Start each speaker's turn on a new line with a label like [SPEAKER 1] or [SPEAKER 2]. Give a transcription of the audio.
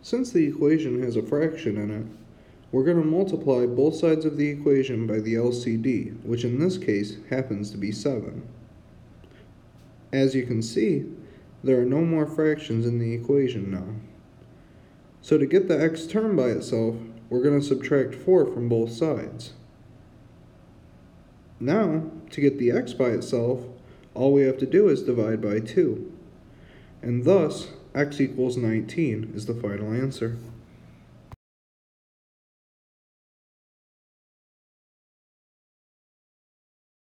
[SPEAKER 1] Since the equation has a fraction in it, we're going to multiply both sides of the equation by the LCD, which in this case happens to be 7. As you can see, there are no more fractions in the equation now. So to get the x term by itself, we're going to subtract 4 from both sides. Now, to get the x by itself, all we have to do is divide by 2. And thus, x equals 19 is the final answer.